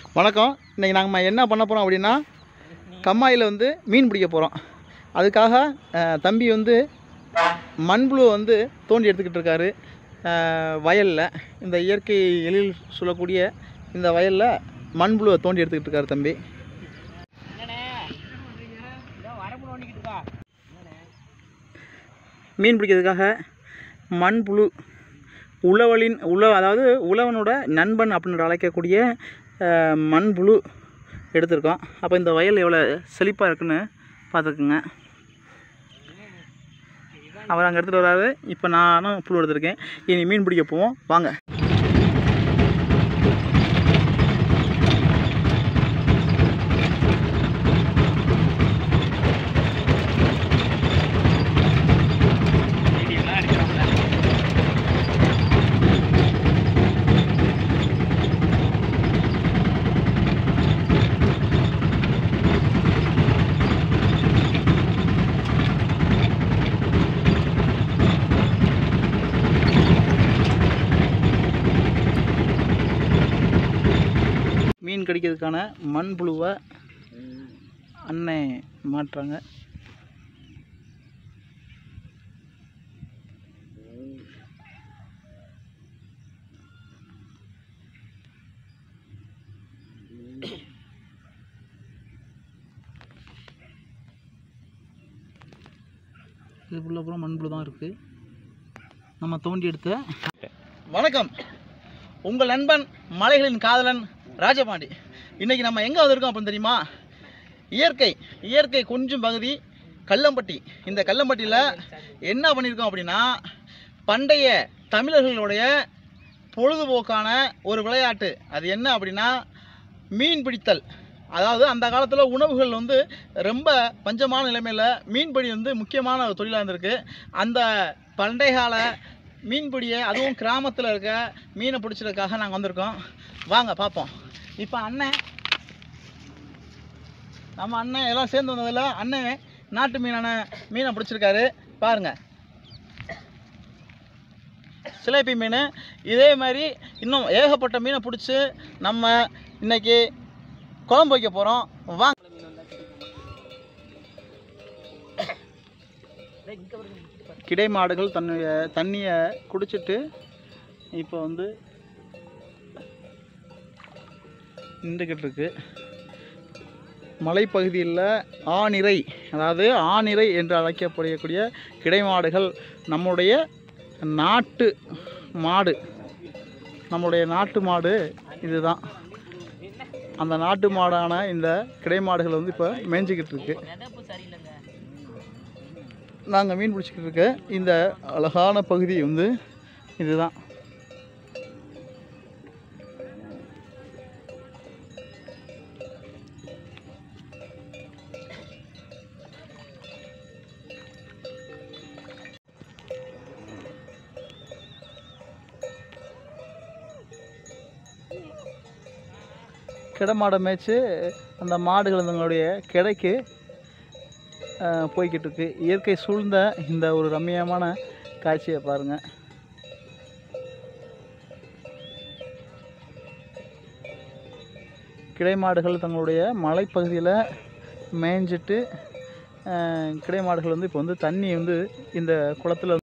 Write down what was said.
வணக்கம். இன்றைக்கி நாங்கள் என்ன பண்ண போகிறோம் அப்படின்னா, கம்மாயில் வந்து மீன் பிடிக்க போகிறோம். அதுக்காக தம்பி வந்து மண்புழு வந்து தோண்டி எடுத்துக்கிட்டு இருக்காரு வயலில். இந்த இயற்கை எழில் சொல்லக்கூடிய இந்த வயலில் மண்புழுவை தோண்டி எடுத்துக்கிட்டு இருக்காரு தம்பி. மீன் பிடிக்கிறதுக்காக மண்புழு அதாவது உழவனோட நண்பன் அப்படின்னு அழைக்கக்கூடிய மண்புழு எடுத்திருக்கோம். அப்போ இந்த வயல் எவ்வளோ செழிப்பாக இருக்குன்னு பார்த்துக்குங்க. அவர் அங்கே எடுத்துகிட்டு வராது. இப்போ நானும் புழு எடுத்திருக்கேன். இனி மீன் பிடிக்க போவோம், வாங்க. மீன் கடிக்கிறதுக்கான மண்புழுவை அன்னை மாட்டுறாங்க. இதுக்குள்ள அப்புறம் மண்புழு தான் இருக்குது. நம்ம தோண்டி எடுத்த வணக்கம், உங்கள் நண்பன் மலைகளின் காதலன் ராஜபாண்டி. இன்றைக்கி நம்ம எங்கே வந்திருக்கோம் அப்படின்னு தெரியுமா? இயற்கை கொஞ்சம் பகுதி கல்லம்பட்டி. இந்த கல்லம்பட்டியில் என்ன பண்ணியிருக்கோம் அப்படின்னா, பண்டைய தமிழர்களுடைய பொழுதுபோக்கான ஒரு விளையாட்டு. அது என்ன அப்படின்னா மீன் பிடித்தல். அதாவது அந்த காலத்தில் உணவுகள் வந்து ரொம்ப பஞ்சமான நிலைமையில் மீன்பிடி வந்து முக்கியமான ஒரு தொழிலாக இருந்திருக்கு. அந்த பண்டைய கால மீன்பிடியை, அதுவும் கிராமத்தில் இருக்க மீனை பிடிச்சதுக்காக நாங்கள் வந்திருக்கோம். வாங்க பார்ப்போம். இப்போ நம்ம அண்ணன் எல்லாம் சேர்ந்து வந்ததில் அண்ணன் நாட்டு மீனை பிடிச்சிருக்காரு. பாருங்கள், சிலேபி மீன். இதே மாதிரி இன்னும் ஏகப்பட்ட மீனை பிடிச்சி நம்ம இன்னைக்கு குழம்பு வைக்க போகிறோம். வாங்க. கிடை மாடுகள் தண்ணியை குடிச்சிட்டு இப்போ வந்து நின்றுக்கிட்டு இருக்கு. மலைப்பகுதியில் ஆணிரை, அதாவது ஆணிரை என்று அழைக்கப்படக்கூடிய கிடை மாடுகள் நம்முடைய நாட்டு மாடு இதுதான். அந்த நாட்டு மாடான இந்த கிடை மாடுகள் வந்து இப்போ மேய்ஞ்சிக்கிட்டு இருக்கு. நாங்கள் மீன் பிடிச்சிக்கிட்டு இருக்க இந்த அழகான பகுதி வந்து இதுதான். கிடை மாடை மேய்ச்சி அந்த மாடுகள் தங்களுடைய கிடைக்கு போய்கிட்டு இருக்கு. இயற்கை சூழ்ந்த இந்த ஒரு ரம்மியமான காட்சியை பாருங்கள். கிடை மாடுகள் தங்களுடைய மலைப்பகுதியில் மேய்ஞ்சிட்டு கிடை மாடுகள் வந்து இப்போ வந்து தண்ணி வந்து இந்த குளத்தில்